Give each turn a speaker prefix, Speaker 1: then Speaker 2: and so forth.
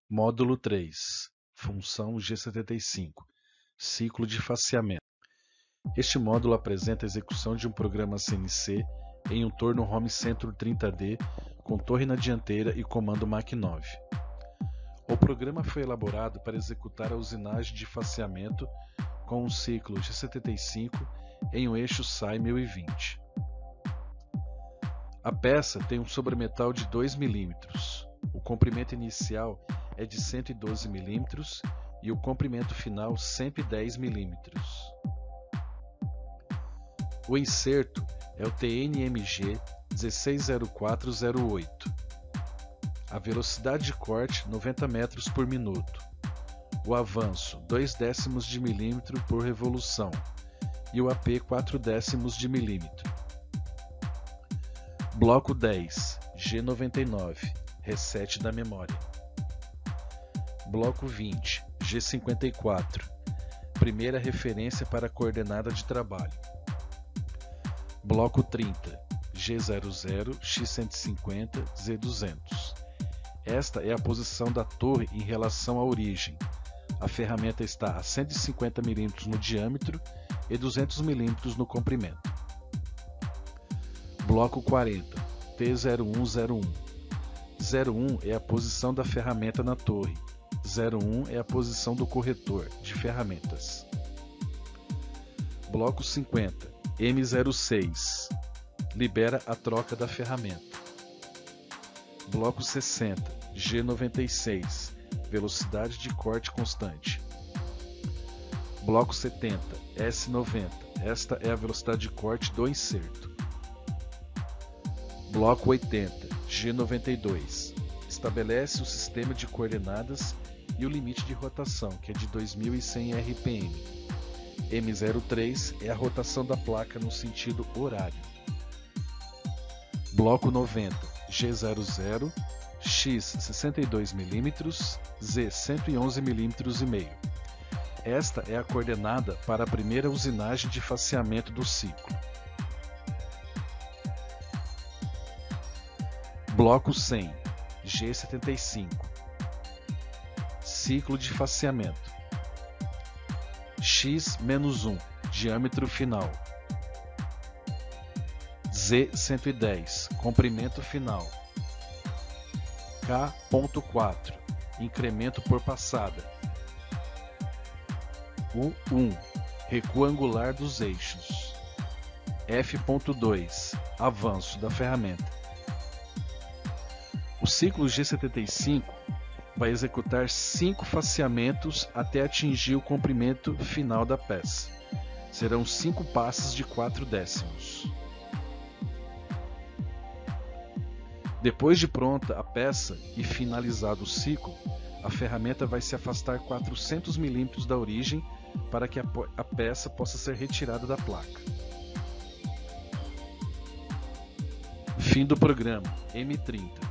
Speaker 1: Módulo 3. Função G75. Ciclo de faseamento. Este módulo apresenta a execução de um programa CNC em um torno Home Centro 30D com torre na dianteira e comando Mach9. O programa foi elaborado para executar a usinagem de faseamento com um ciclo G75 em um eixo SAI 1020. A peça tem um sobremetal de 2 mm. O comprimento inicial é de 112 mm e o comprimento final 110 mm. O inserto é o TNMG 160408. A velocidade de corte 90 metros por minuto. O avanço 0,2 de milímetro por revolução e o AP 0,4 de milímetro. Bloco 10, G99, reset da memória. Bloco 20, G54, primeira referência para a coordenada de trabalho. Bloco 30, G00, X150, Z200. Esta é a posição da torre em relação à origem. A ferramenta está a 150 mm no diâmetro e 200 mm no comprimento. Bloco 40, T0101. 01 é a posição da ferramenta na torre. 01 é a posição do corretor de ferramentas. Bloco 50, M06. Libera a troca da ferramenta. Bloco 60, G96. Velocidade de corte constante. Bloco 70, S90. Esta é a velocidade de corte do inserto. Bloco 80, G92. Estabelece o sistema de coordenadas e o limite de rotação, que é de 2100 RPM. M03 é a rotação da placa no sentido horário. Bloco 90, G00, X 62 mm, Z 111 mm e meio. Esta é a coordenada para a primeira usinagem de faseamento do ciclo. Bloco 100, G75. Ciclo de faseamento. X-1, diâmetro final. Z110, comprimento final. K.4, incremento por passada. U1, recuo angular dos eixos. F.2, avanço da ferramenta. O ciclo G75 vai executar 5 faseamentos até atingir o comprimento final da peça. Serão 5 passes de 0,4. Depois de pronta a peça e finalizado o ciclo, a ferramenta vai se afastar 400 mm da origem para que a peça possa ser retirada da placa. Fim do programa M30.